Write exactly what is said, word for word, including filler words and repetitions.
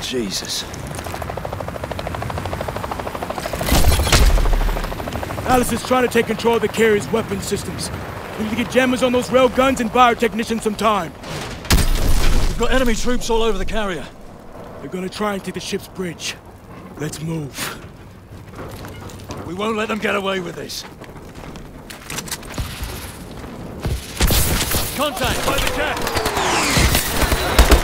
Jesus. Alice is trying to take control of the carrier's weapon systems. We need to get jammers on those rail guns and buy our technicians some time. We've got enemy troops all over the carrier. They're gonna try and take the ship's bridge. Let's move. We won't let them get away with this. Contact by the cat!